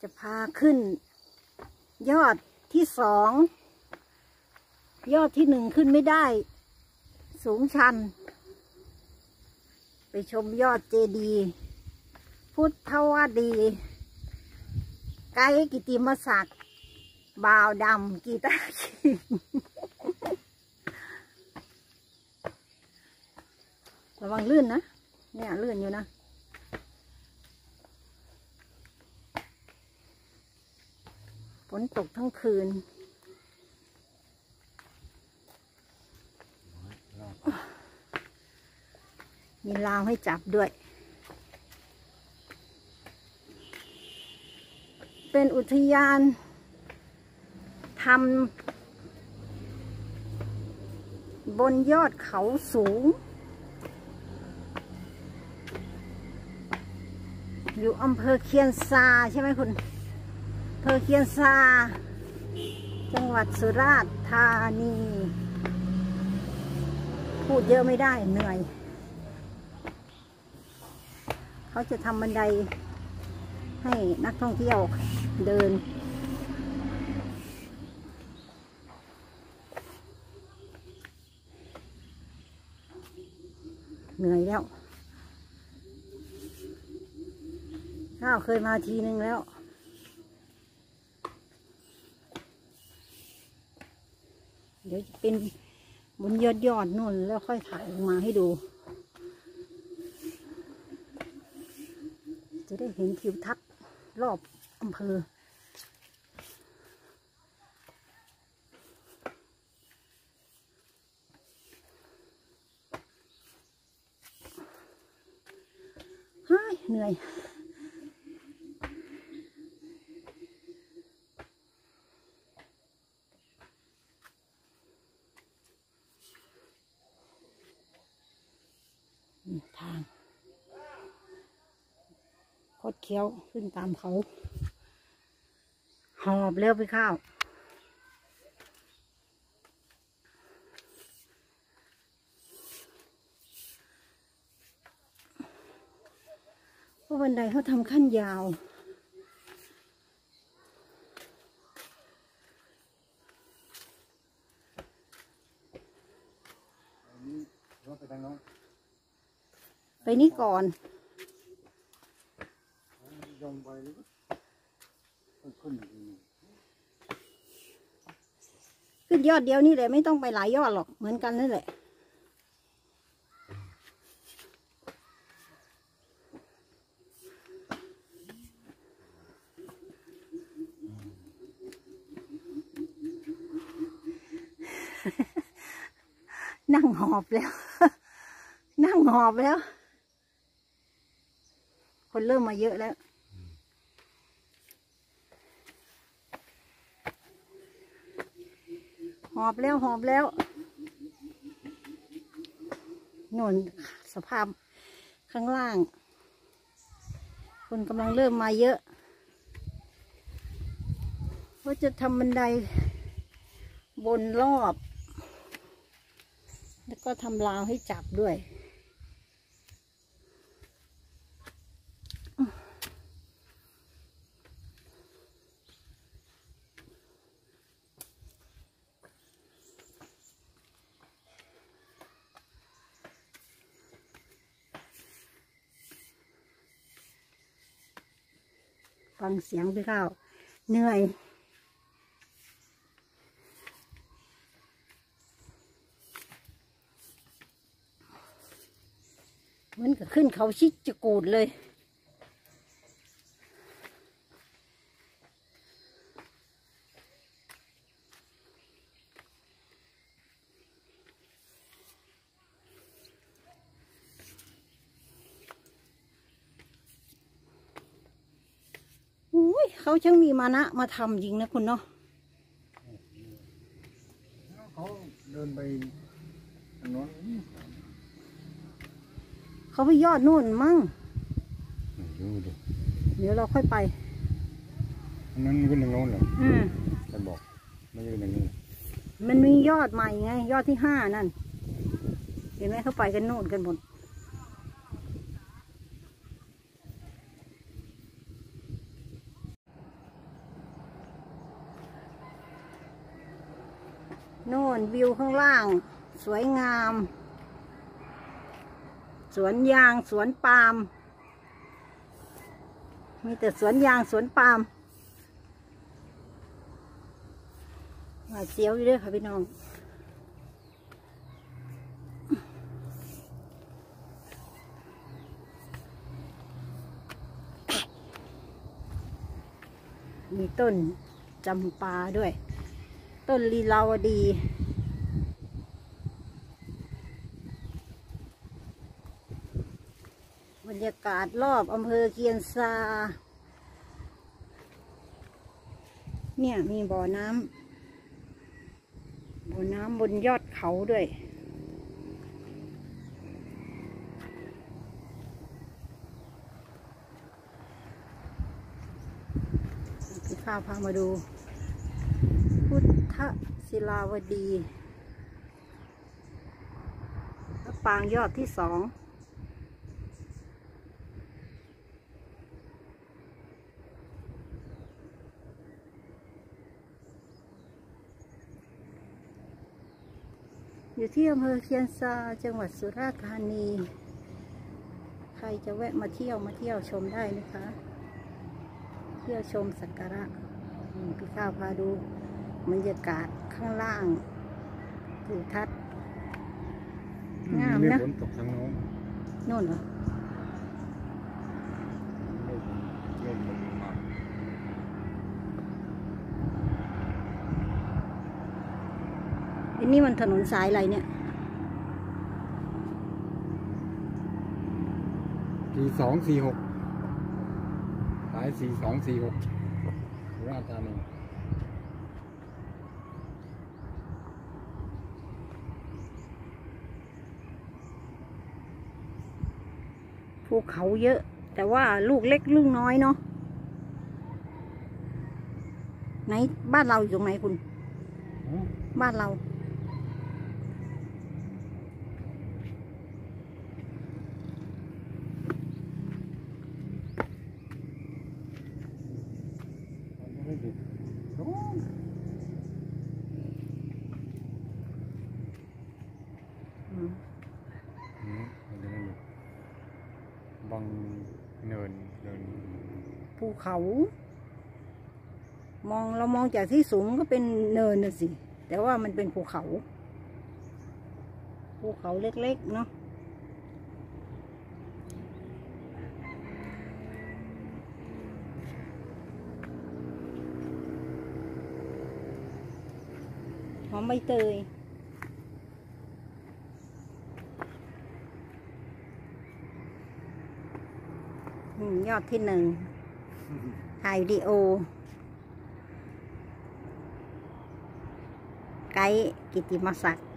จะพาขึ้นยอดที่สองยอดที่หนึ่งขึ้นไม่ได้สูงชันไปชมยอดเจดีย์พุทธวดีไกด์กิติมศักดิ์บ่าวดำกีตาร์คิงระวังลื่นนะเนี่ยลื่นอยู่นะฝนตกทั้งคืนมีราวให้จับด้วยเป็นอุทยานทำบนยอดเขาสูงอยู่อำเภอเคียนซาใช่ไหมคุณอำเภอเคียนซาจังหวัดสุราษฎร์ธานีพูดเยอะไม่ได้เหนื่อยเขาจะทำบันไดให้นักท่องเที่ยวเดินเหนื่อยแล้วข้าวเคยมาทีนึงแล้วเดี๋ยวจะเป็นบนยอดนู่นแล้วค่อยถ่ายลงมาให้ดูจะได้เห็นทิวทัศน์รอบอำเภอเหนื่อยทางคดเคี้ยวขึ้นตามเขาหอบเร็วไปข้าวเพราะบันไดเขาทำขั้นยาวไปนี่ก่อนขึ้นยอดเดียวนี่แหละไม่ต้องไปหลายยอดหรอกเหมือนกันนั่นแหละนั่งหอบแล้วนั่งหอบแล้วคนเริ่มมาเยอะแล้วหอบแล้วหอบแล้วโน่นสภาพข้างล่างคนกำลังเริ่มมาเยอะว่าจะทำบันไดบนรอบแล้วก็ทำราวให้จับด้วยฟังเสียงพี่ข้าวเหนื่อยเหมือนกับขึ้นเขาชิดกูดเลยเขาช่างมีมานะมาทำจริงนะคุณเนาะเขาเดินไปทางโน้นเขาไปยอดนู่นมั่งเดี๋ยวเราค่อยไปนั้นขึ้นทางโน้นเหรอใครบอกไม่ใช่ทางนี้มันมียอดใหม่ไงยอดที่5นั่นเห็นไหมเขาไปกันโน่นกันหมดวนวิวข้างล่างสวยงามสวนยางสวนปาล์มมีแต่สวนยางสวนปาล์มหวาดเสียวอยู่ด้วยค่ะพี่น้องมีต้นจำปาด้วยต้นลีลาวดีบรรยากาศรอบอำเภอเคียนซาเนี่ยมีบ่อน้ำบนยอดเขาด้วยพี่ข้าวพามาดูพุทธศิลาวดีพระปางยอดที่2อยู่ที่อำเภอเคียนซาจังหวัดสุราษฎร์ธานีใครจะแวะมาเที่ยวชมได้นะคะเที่ยวชมสักการะพี่ข้าวพาดูบรรยากาศข้างล่างทิวทัศน์งามนะฝนตกทางโน้นนู่นเหรอเริ่มตกมาอันนี้มันถนนสายอะไรเนี่ย 4246สาย4246สุราษฎร์ธานีภูเขาเยอะแต่ว่าลูกเล็กลูกน้อยเนาะไหนบ้านเราอยู่ตรงไหนคุณบ้านเราบางเนินภูเขาเรามองจากที่สูงก็เป็นเนินน่ะสิแต่ว่ามันเป็นภูเขาเล็กๆเนาะหอมใบเตยยอดที่1ถ่ายวิดีโอไกด์กิตติมศักดิ์